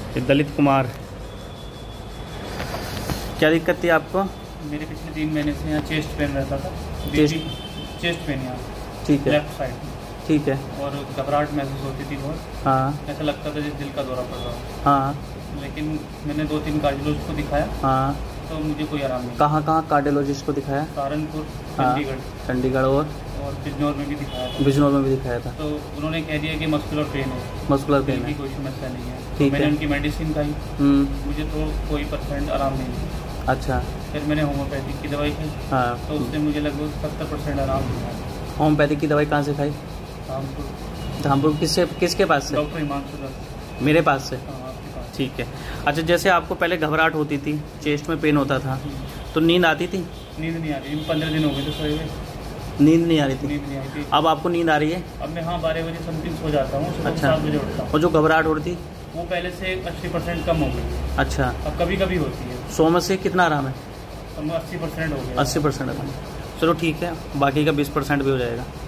दलित कुमार, क्या दिक्कत थी आपको? मेरे पिछले 3 महीने से यहाँ चेस्ट पेन रहता था। चेस्ट पेन यहाँ, ठीक है, लेफ्ट साइड, ठीक है। और घबराहट महसूस होती थी बहुत। हाँ, ऐसा लगता था जैसे दिल का दौरा पड़ रहा हो। हाँ, लेकिन मैंने 2-3 कार्डियोलॉजिस्ट को दिखाया, हाँ। तो मुझे कोई आराम नहीं। कहाँ कार्डियोलॉजिस्ट को दिखाया? सहारनपुर, हाँ, चंडीगढ़ और बिजनौर में भी दिखाया था। बिजनौर में भी दिखाया था। तो उन्होंने कह दिया कि मस्कुलर पेन है, मस्कुलर पेन की है, कोई समस्या नहीं है। ठीक मैंने है। उनकी मेडिसिन खाई, मुझे तो कोई % आराम नहीं मिला। अच्छा। फिर मैंने होम्योपैथिक की दवाई खाई, हाँ, तो उससे मुझे लगभग 70% आराम मिला। होम्योपैथिक की दवाई कहाँ से खाई? धामपुर। किसके पास से? डॉक्टर हिमांशु दास। मेरे पास से? हाँ, आपके पास। ठीक है। अच्छा, जैसे आपको पहले घबराहट होती थी, चेस्ट में पेन होता था, तो नींद आती थी? नींद नहीं आ रही, 15 दिन हो गए तो सोए हुए। नींद नहीं आ रही थी? नींद नहीं आई थी। अब आपको नींद आ रही है? अब मैं 12 बजे समथिंग सो जाता हूँ, सुबह अच्छा। 7 बजे उठता हूँ। और जो घबराहट हो रही थी? वो पहले से 80% कम हो गई। अच्छा। अब कभी कभी होती है। 100 में से कितना आराम है? अब 80% हो गया। 80% आराम। चलो ठीक है, बाकी का 20% भी हो जाएगा।